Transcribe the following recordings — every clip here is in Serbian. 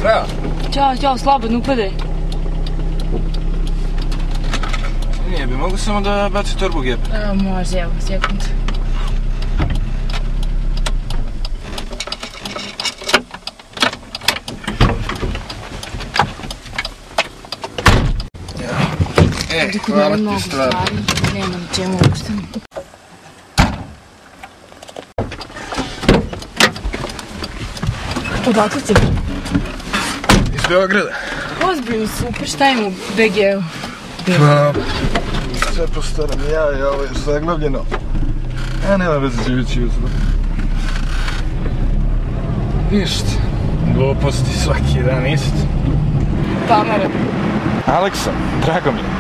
Ćao. Ćao, slobodno, upadaj. Nije, bi mogu samo da baci torbu gep? Može, evo, sekund. Hvala ti stvar. Nema na čemu uopšte. Odakle si? Iz Belgrada. Ozbiljno, super, šta ima u BG-u? Pa, sve po starom, ja i ovo je zaglavljeno. Nema veze živeći uzbog. Ništa, gluposti svaki dan isto. Tamara. Aleksa, drago mi je.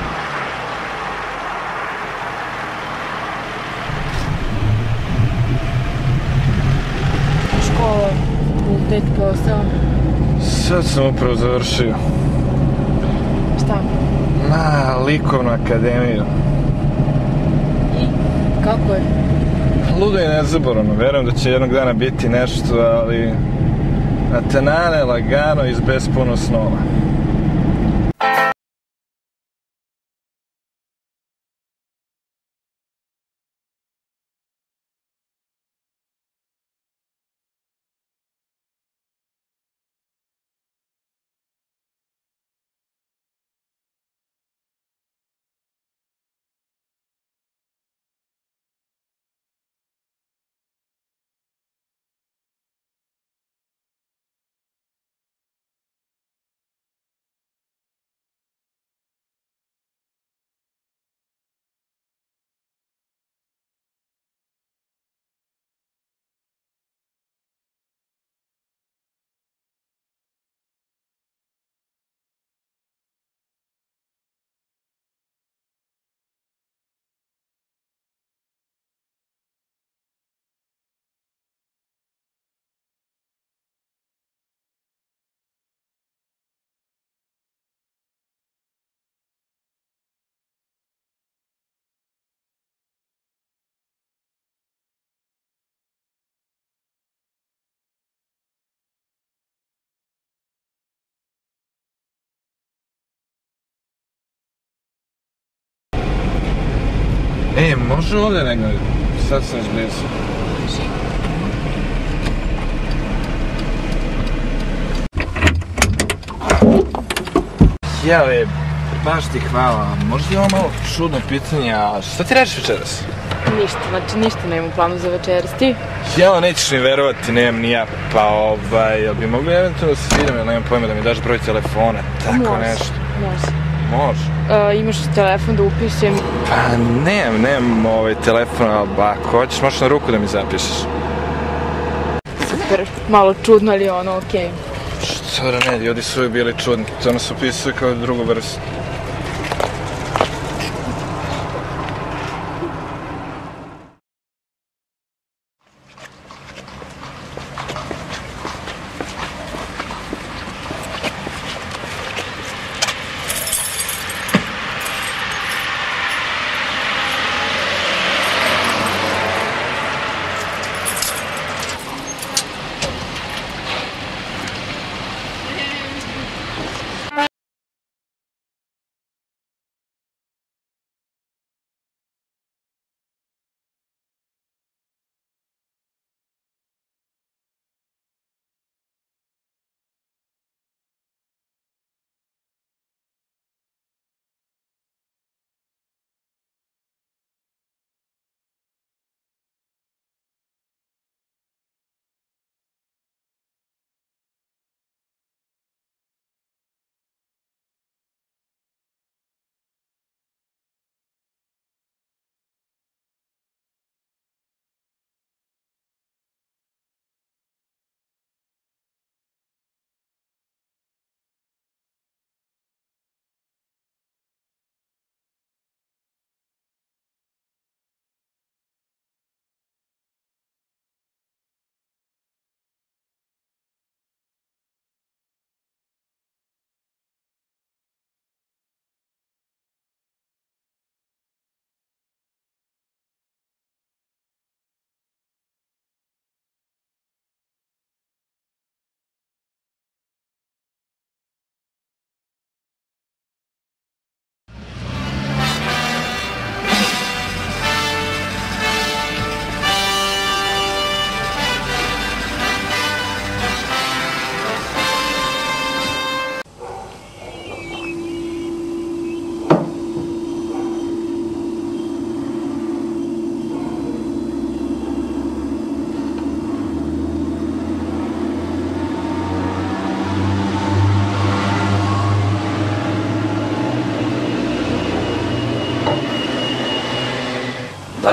Škola, fakultet, posao. Sad sam upravo završio. Šta? Likovnu akademiju. I? Kako je? Ludo i nezaboravno, verujem da će jednog dana biti nešto, ali natenane, lagano i bez puno snova. Može ovdje nego, sad sam već blizu. Jale, baš ti hvala. Možda je ovo malo čudno pitanje, a šta ti radiš večeras? Ništa, znači ništa nemam u planu za večeras, ti? Jao, nećeš mi verovati, nemam ni ja, pa jel bi mogli eventualno da se vidimo, jer nemam pojma da mi daš broj telefona, tako nešto. Može. Može. Imaš telefon da upišem? Pa nemam telefon, ali ako hoćeš možeš na ruku da mi zapišeš. Super, malo čudno, ali ono, okej. Što da ne, ljudi su uvijek bili čudni, to nas opisuje kao drugu vrstu.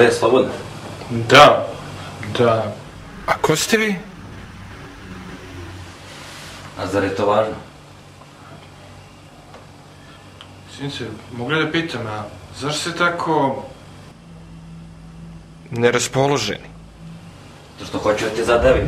Tamara je slobodna? Da. A ko ste vi? A zar je to važno? Sinice, mogu da pitam, a zašto ste tako neraspoloženi? To što hoću da te zadavim.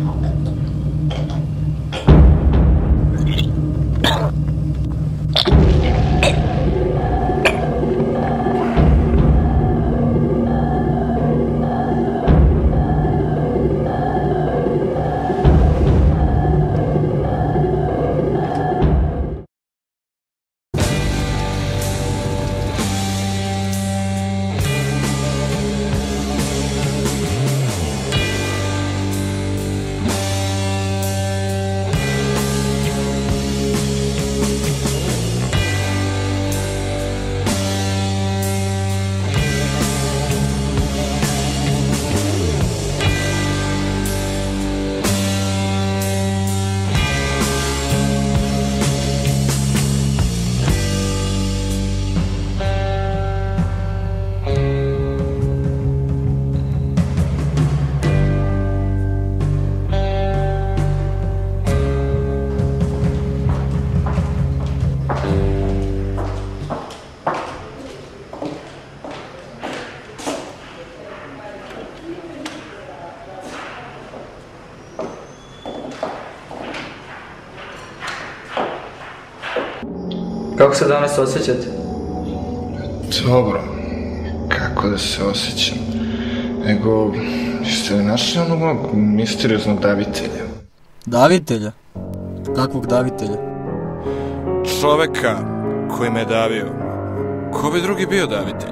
Kako se danas osjećate? Dobro, kako da se osjećam? Nego, jeste li našli onog mog misterioznog davitelja? Davitelja? Kakvog davitelja? Čoveka koji me davio. Ko bi drugi bio davitelj?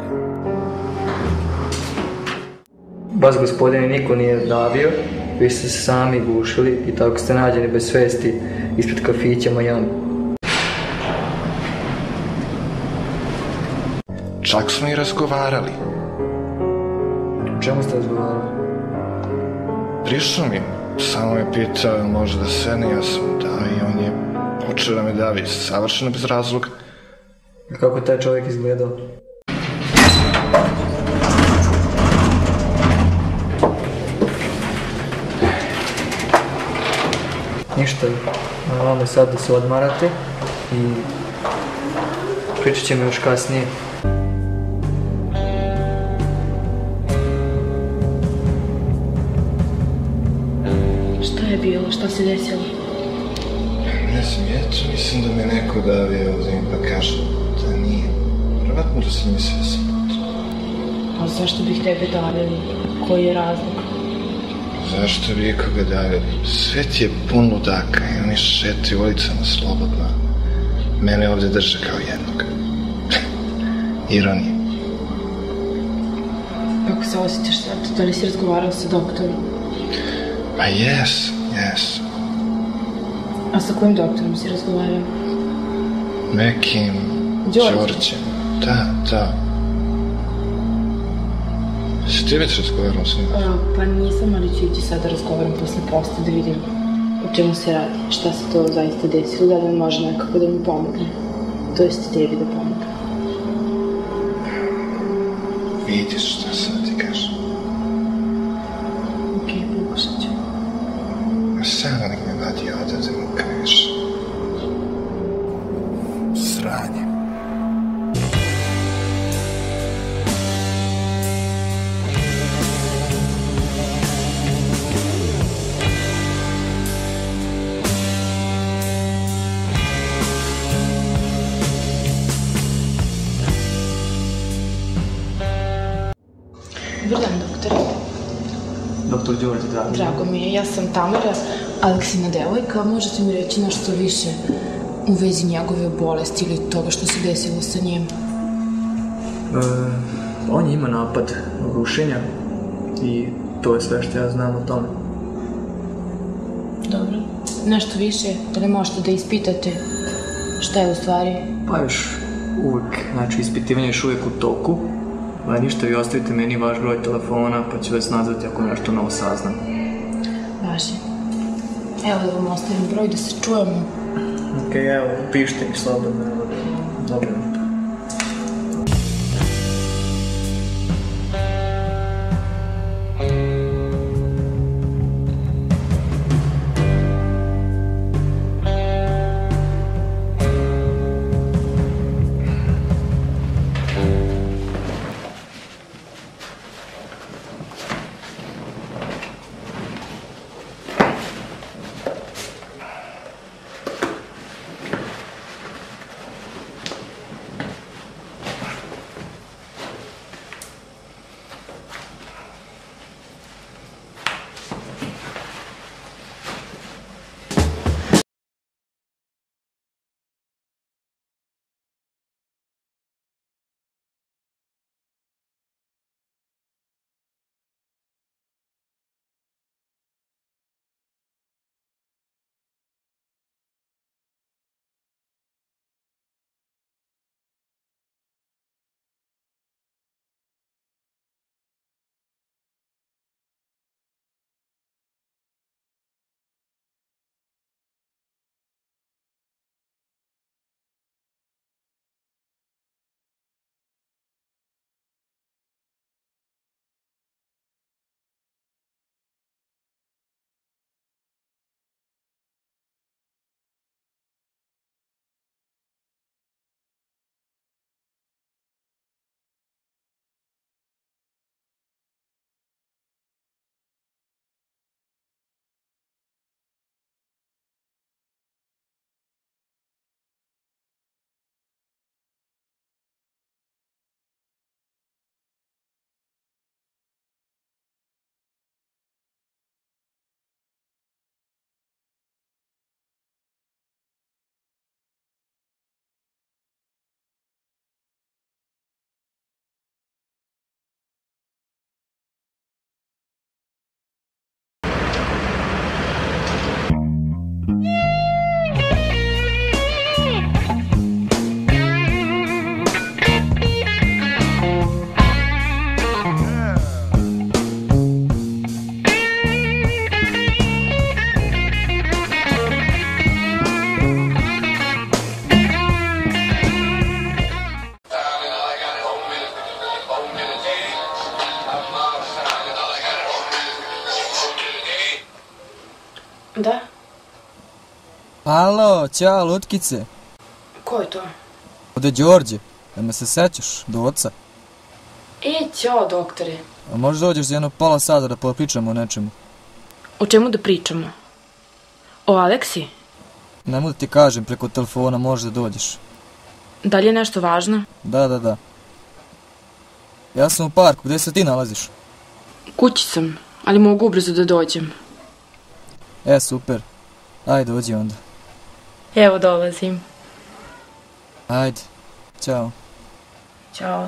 Vas, gospodine, niko nije davio, vi ste se sami gušili i tako ste nađeni bez svesti ispred kafića Miami. Čak smo i razgovarali. O čemu ste razgovarali? Prišao mi, samo me pitao može da sedne, ja sam dao i on je počeo da me davi, savršeno bez razloga. Kako taj čovjek izgledao? Ništa, na vama sad da se odmarate i pričat ćemo još kasnije. Šta je bilo? Šta se desilo? Ne znam, eto, mislim da me neko davio ovdje mi pa kaže da nije. Vjerovatno da sam mislio da sam to. A zašto bih tebe davili? Koji je razlog? Zašto bi ikoga davili? Svet je pun ludaka i oni šetaju ulicama slobodno. Mene ovdje drže kao jednog. Ironija. Kako se osjećaš sad? Da li si razgovarao sa doktorom? Pa jes. A sa kojim doktorom si razgovarao? Nekim Đorđem. Da. Si ti već razgovarao s njim? Pa nisam, ali ću ići sad da razgovaram posle posta da vidim o čemu se radi, šta se to zaista desilo, da li može nekako da mi pomogne. To jest tebi da pomogne. Vidiš šta sad ti kažem. Okej, pokušat ću. Samo nek me vadi ovdje da mu kažeš. Sranje. Dobar dan, doktore. Doktor Đorđe, Drago mi je, ja sam Tamara, Aleksina devojka. Možete mi reći nešto više u vezi njegove bolesti ili toga što se desilo sa njim? On je ima napad rušenja i to je sve što ja znam o tome. Dobro. Nešto više, da li možete da ispitate šta je u stvari? Pa još uvijek, znači ispitivanje još uvijek u toku. Pa ništa, vi ostavite meni vaš broj telefona, pa ću vas nazvati ako nešto novo saznam. Važi. Evo da vam ostavim broj da se čujemo. Okej, evo, pišite mi slobodno. Dobro. Da? Alo, ćao, lutkice. Ko je to? Ovdje Đorđe, da me se sećaš, do oca. Ćao, doktore. A možda dođeš za jedno pola sata da popričamo o nečemu? O čemu da pričamo? O Aleksi? Nemoj da ti kažem, preko telefona možeš da dođeš. Da li je nešto važno? Da. Ja sam u parku, gdje se ti nalaziš? Kući sam, ali mogu ubrzo da dođem. Super. Ajde, dođi onda. Evo dolazim. Ajde, ćao. Ćao.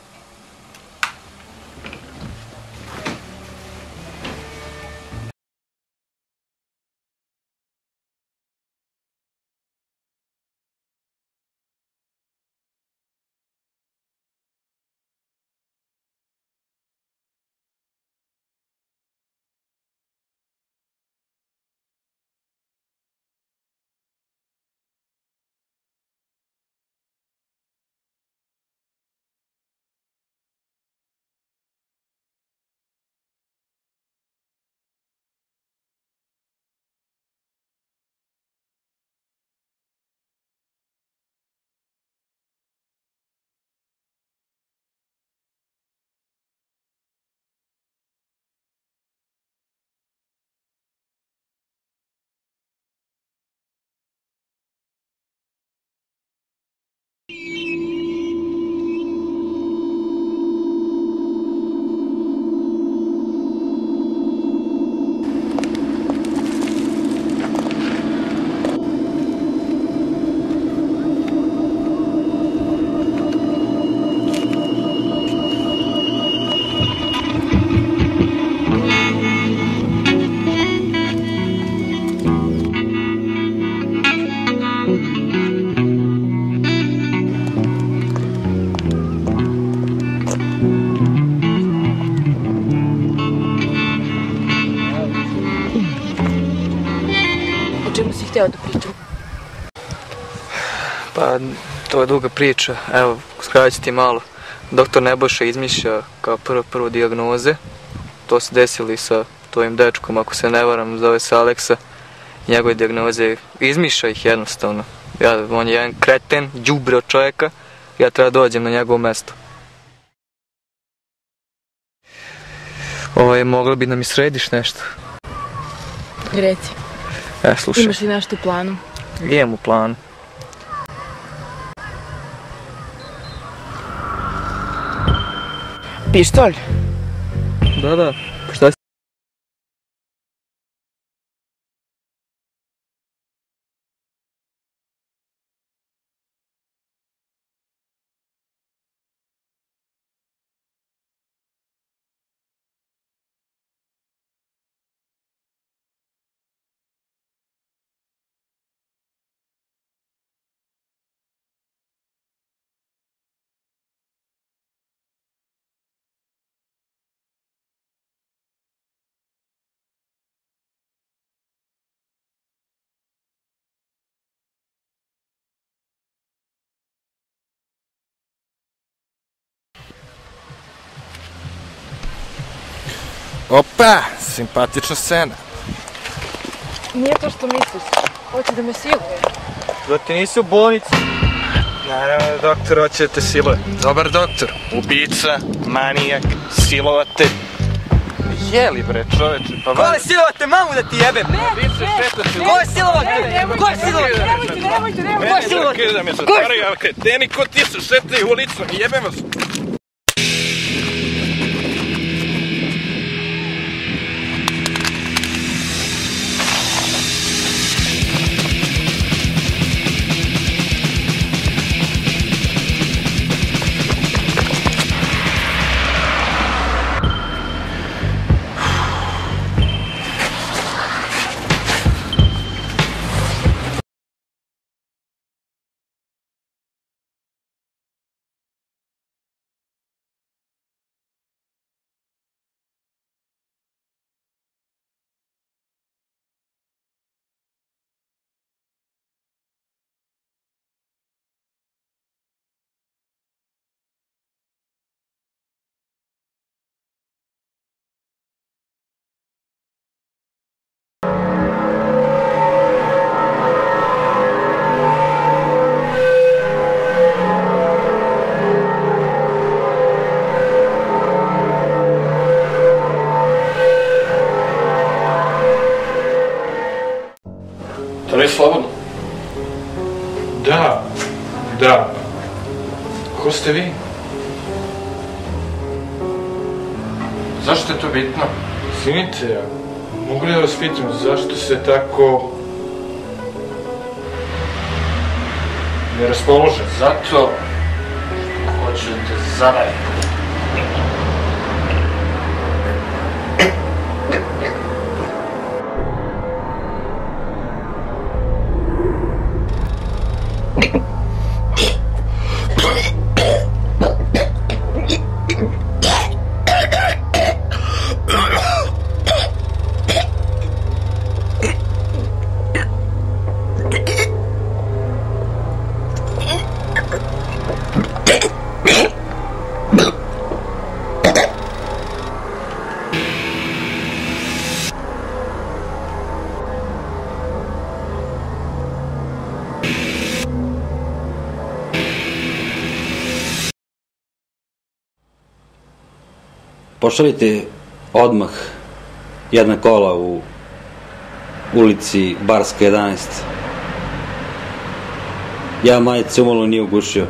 Htio da pričam. Pa, to je duga priča. Evo, skratiti ću ti malo. Doktor Nebojša izmišlja kao prvo dijagnoze. To se desilo i sa tvojim dečkom, ako se ne varam, zove se Aleksa. Njegove dijagnoze, izmišlja ih jednostavno. On je jedan kreten, đubre od čovjeka. Ja treba dođem na njegovo mesto. Mogla bi da mi središ nešto? Reci. Slušaj. Imaš li nešto u planu? Imam u planu. Pištolj? Da. Šta si? Opa, simpatična scena. Nije to što misliš. Hoće da me siluje. Da ti nisi u bolnici. Naravno, doktor, hoće da te siluje. Dobar doktor. Ubica, manijak, silovate. Jeli bre, čoveče, pa... Ko je silovate, mamu da ti jebem? Ko je silovate? Ko je silovate? Nemojte! Ko je silovate? Da me zatvaraju, ali kreteni, ko ti se šetaju ulicom, jebem vas. To nije slobodno? Da. Ko ste vi? Zašto je to bitno? Izvinite, mogu li da vas pitam zašto ste tako... neraspoložen? Zato što hoću da te zadavim. Pošaljite odmah jedna kola u ulici Barska 11. Ja majice umalo nije ugušio.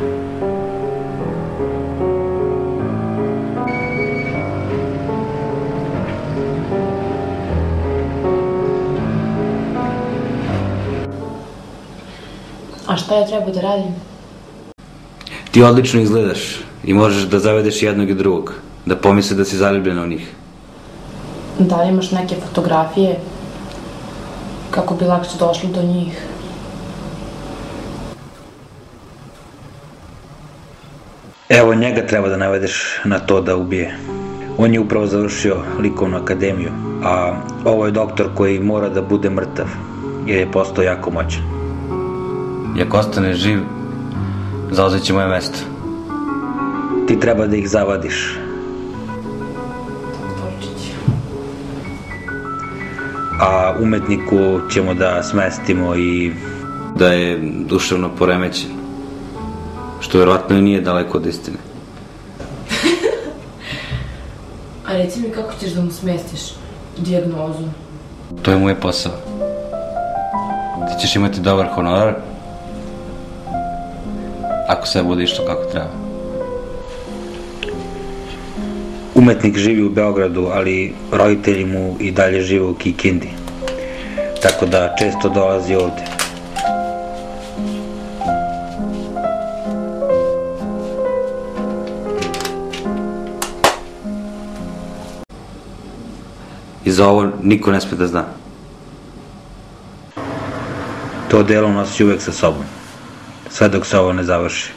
A šta ja treba da radim? Ti odlično izgledaš i možeš da zavedeš jednog i drugog, da pomisle da si zaljubljena u njih. Da li imaš neke fotografije kako bi lakše došli do njih? Evo njega treba da navedeš na to da ubije. On je upravo završio likovnu akademiju, a ovo je doktor koji mora da bude mrtav, jer je postao jako moćan. I ako ostane živ, zauzet će moje mesto. Ti treba da ih zavadiš. A umetniku ćemo da smestimo i... Da je duševno poremećen, što vjerovatno i nije daleko od istine. A reci mi kako ćeš da mu smestiš dijagnozu? To je moj posao. Ti ćeš imati dobar honorar ako sve bude išlo kako treba. Umetnik živi u Beogradu, ali roditelji mu i dalje žive u Kikindi. Tako da često dolazi ovde. I za ovo niko ne sme da zna. To delo nosi uvek sa sobom. Sve dok se ovo ne završi.